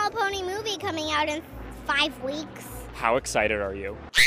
Little Pony movie coming out in 5 weeks. How excited are you?